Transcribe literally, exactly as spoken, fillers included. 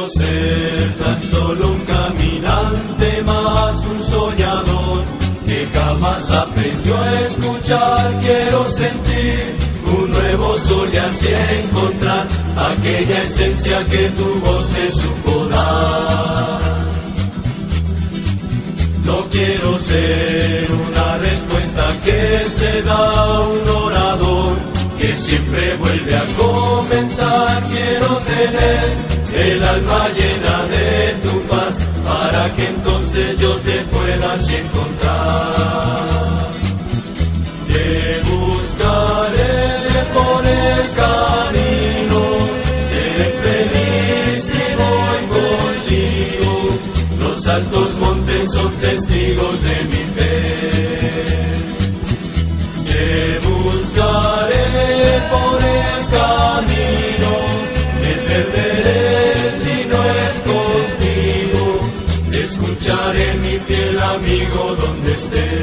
quiero ser tan solo un caminante más, un soñador que jamás aprendió a escuchar. Quiero sentir un nuevo sol y así encontrar aquella esencia que tu voz me supo dar. No quiero ser una respuesta que se da un orador que siempre vuelve a comenzar. Quiero tener el alma llena de tu paz para que entonces yo te pueda así encontrar. Te buscaré por el camino, seré feliz si voy contigo. Los altos montes son testigos de mi fe. Te buscaré por el camino, me perderé si no es contigo. Te escucharé, mi fiel amigo, donde estés.